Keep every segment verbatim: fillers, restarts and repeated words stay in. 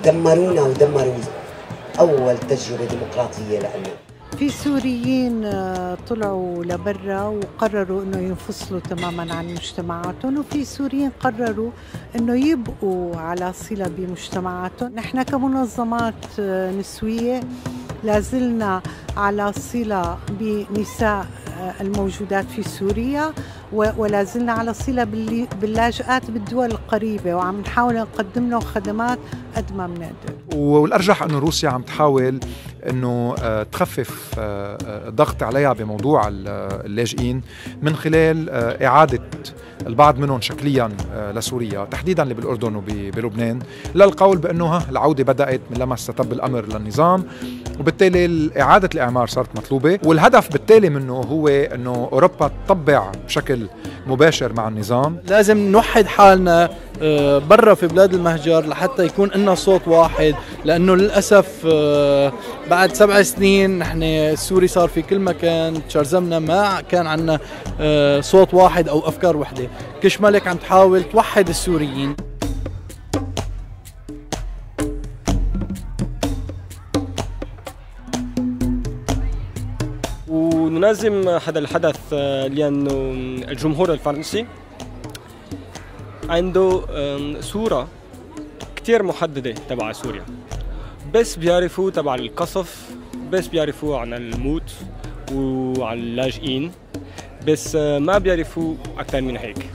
دمرونا ودمروا أول تجربة ديمقراطية لنا. في سوريين طلعوا لبرا وقرروا انه ينفصلوا تماما عن مجتمعاتهم، وفي سوريين قرروا انه يبقوا على صلة بمجتمعاتهم. نحن كمنظمات نسوية لازلنا على صلة بنساء الموجودات في سوريا، ولا زلنا على صلة باللاجئات بالدول القريبة، وعم نحاول نقدم لهم خدمات قد ما بنقدر. والأرجح أنه روسيا عم تحاول أنه تخفف الضغط عليها بموضوع اللاجئين من خلال إعادة البعض منهم شكليا لسوريا، تحديدا اللي بالأردن وبلبنان، للقول بأنه العودة بدأت من لما استتب الأمر للنظام، وبالتالي إعادة الإعمار صارت مطلوبة، والهدف بالتالي منه هو أنه أوروبا تطبع بشكل مباشر مع النظام. لازم نوحد حالنا برا في بلاد المهجر لحتى يكون لنا صوت واحد، لأنه للأسف بعد سبع سنين نحن السوري صار في كل مكان تشرزمنا، ما كان عندنا صوت واحد أو أفكار وحدة. كش ملك عم تحاول توحد السوريين. وننظم هذا الحدث لأنه الجمهور الفرنسي عنده صورة كتير محددة تبع سوريا، بس بيعرفوا تبع القصف، بس بيعرفوا عن الموت وعن اللاجئين، بس ما بيعرفوا أكثر من هيك.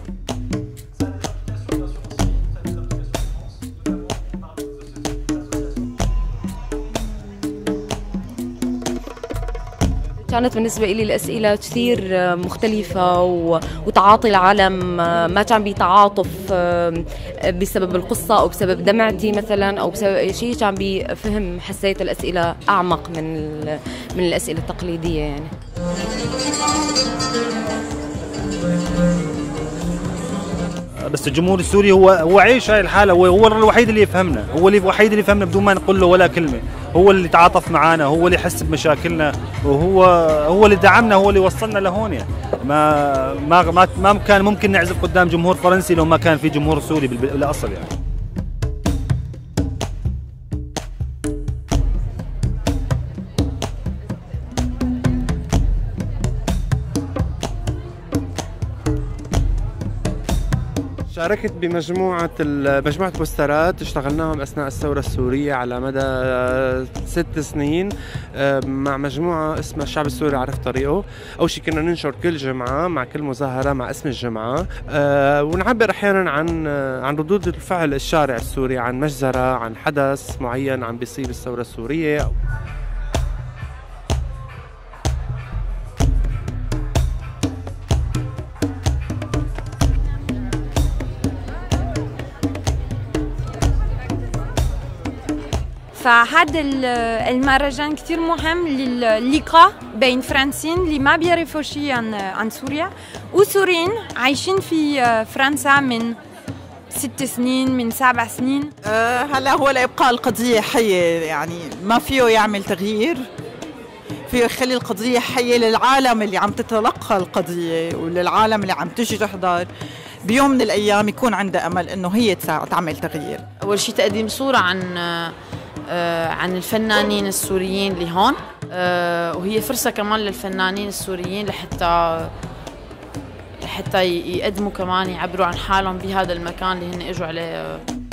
كانت بالنسبة لي الأسئلة كثير مختلفة، وتعاطي العالم ما كان بيتعاطف بسبب القصة أو بسبب دمعتي مثلا أو بسبب أي شيء، كان بفهم. حسيت الأسئلة أعمق من من الأسئلة التقليدية يعني. بس الجمهور السوري هو هو عايش هاي الحاله، هو هو الوحيد اللي يفهمنا، هو اللي الوحيد اللي يفهمنا بدون ما نقول له ولا كلمه، هو اللي تعاطف معنا، هو اللي يحس بمشاكلنا، وهو هو اللي دعمنا، هو اللي وصلنا لهون يعني. ما ما ما, ما كان ممكن نعزف قدام جمهور فرنسي لو ما كان في جمهور سوري بالاصل يعني. شاركت بمجموعة مجموعة بوسترات اشتغلناهم أثناء الثورة السورية على مدى ست سنين مع مجموعة اسمها الشعب السوري عرف طريقه. أول شيء كنا ننشر كل جمعة مع كل مظاهرة مع اسم الجمعة، ونعبر أحيانا عن عن ردود الفعل الشارع السوري، عن مجزرة، عن حدث معين عم بيصيب الثورة السورية. فهذا المهرجان كتير مهم للقاء بين فرنسيين اللي ما بيعرفوا شيء عن عن سوريا وسوريين عايشين في فرنسا من ست سنين من سبع سنين. أه هلا هو لإبقاء القضية حية، يعني ما فيه يعمل تغيير، فيه يخلي القضية حية للعالم اللي عم تتلقى القضية وللعالم اللي عم تجي تحضر، بيوم من الأيام يكون عندها أمل إنه هي تعمل تغيير. أول شيء تقديم صورة عن عن الفنانين السوريين اللي هون، وهي فرصة كمان للفنانين السوريين لحتى لحتى يقدموا كمان يعبروا عن حالهم بهذا المكان اللي هن اجوا عليه.